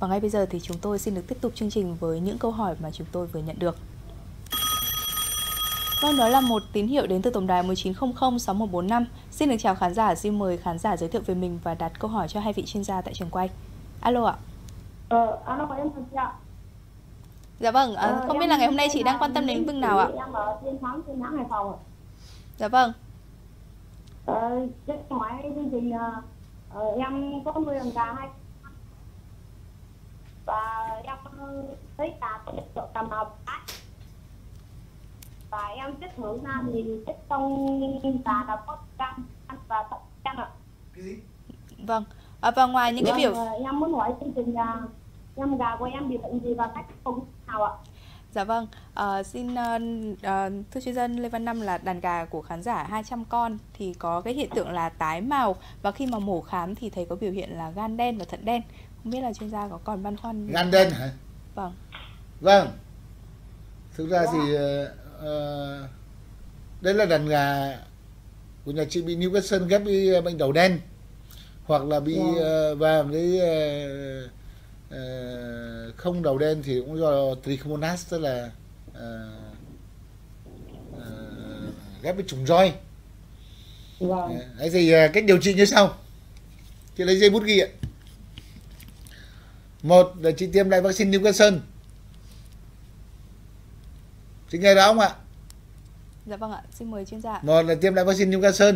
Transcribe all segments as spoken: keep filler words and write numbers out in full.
Và ngay bây giờ thì chúng tôi xin được tiếp tục chương trình với những câu hỏi mà chúng tôi vừa nhận được. Vâng, đó là một tín hiệu đến từ tổng đài một chín không không sáu một bốn năm. Xin được chào khán giả, xin mời khán giả giới thiệu về mình và đặt câu hỏi cho hai vị chuyên gia tại trường quay. Alo ạ. Ờ, alo, em chào chị ạ. Dạ vâng, à, Ờ, không biết là ngày hôm nay chị đang quan tâm đến lĩnh vực nào ạ? Em ở trên khám trên hãng Hải Phòng ạ. Dạ vâng. Ờ, trên ngoài chương trình ờ, em có nuôi đàn gà hay và em thấy gà có cầm nào và em chất thử ra thì chất trong gà đã có cam và thận cam ạ. Cái gì? Vâng, à, và ngoài những Vâng, cái biểu em muốn hỏi chương trình là em gà của em bị bệnh gì và cách không nào ạ? Dạ vâng, à, xin uh, uh, thưa chuyên gia Lê Văn Năm, là đàn gà của khán giả hai trăm con thì có cái hiện tượng là tái màu, và khi mà mổ khám thì thấy có biểu hiện là gan đen và thận đen. Không biết là chuyên gia có còn băn khoăn? Gan đen hả? Vâng. Vâng. Thực ra thì uh, đây là đàn gà của nhà chị bị Newcastle ghép với bệnh đầu đen, hoặc là bị uh, và với uh, uh, không đầu đen thì cũng do trichomonas, tức là uh, uh, ghép với trùng roi. Vâng. Đấy thì uh, cách điều trị như sau. Chị lấy giấy bút ghi ạ. Một là chị tiêm lại vaccine Newcastle. Chị nghe rõ không ạ? Dạ vâng ạ, xin mời chuyên gia. Một là tiêm lại vaccine Newcastle.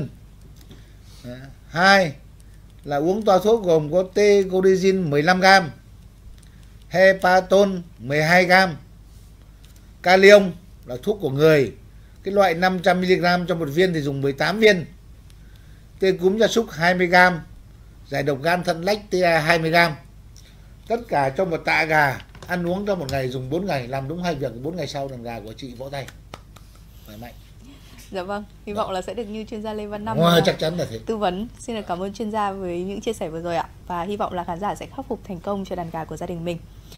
Hai là uống toa thuốc gồm có T-Codizin mười lăm gam, Hepaton mười hai gam, Kalium là thuốc của người, cái loại năm trăm mi li gam trong một viên thì dùng mười tám viên, tê cúm gia súc hai mươi gam, giải độc gan thận lách tê a hai mươi gam. Tất cả trong một tạ gà, ăn uống trong một ngày, dùng bốn ngày, làm đúng hai việc, bốn ngày sau đàn gà của chị vỗ tay khỏe mạnh. Dạ vâng, hy vọng là sẽ được như chuyên gia Lê Văn Năm Wow, chắc chắn là thế. tư vấn. Xin được cảm ơn chuyên gia với những chia sẻ vừa rồi ạ, và hy vọng là khán giả sẽ khắc phục thành công cho đàn gà của gia đình mình.